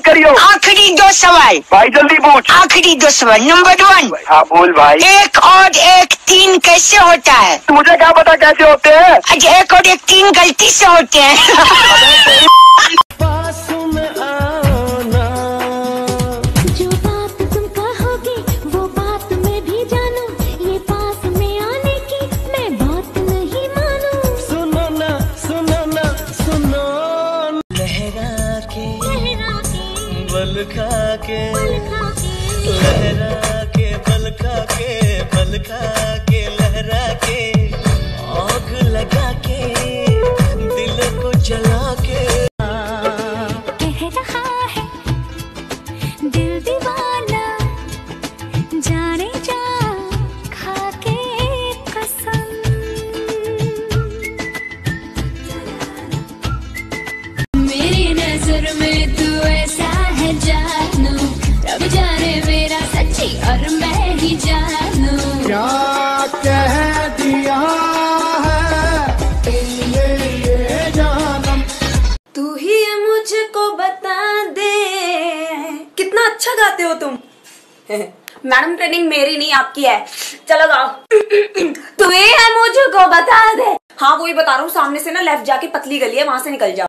मत करियो। आखिरी 2 सवाल भाई जल्दी पूछ। आखिरी 2 सवाल। नंबर 1। हाँ बोल भाई। 1 और 1 3 कैसे होता है? मुझे क्या पता कैसे होते हैं। अच्छा 1 और 1 3 गलती से होते हैं। जो बात तुम कहोगे वो बात मैं भी जानूं, ये पास में आने की मैं बात नहीं मानूं। सुनो ना सुनो ना सुनो, लहरा के बल खा के, लहरा के बल खा के, बल खा के लहरा के, आग लगा के दिल को जला के। कह रहा है दिल दीवाना, जाने जा खा के कसम। मेरी नजर में तू ऐसा है जानू, रब जाने मेरा सच्ची और मैं ही जानू। क्या कह दिया है ये जानम, तू ही मुझको बता दे। कितना अच्छा गाते हो तुम। मैडम ट्रेनिंग मेरी नहीं आपकी है, चलो गाओ। तू ही है मुझको बता दे। हाँ वही बता रहा हूँ, सामने से ना लेफ्ट जाके पतली गली है, वहां से निकल जाओ।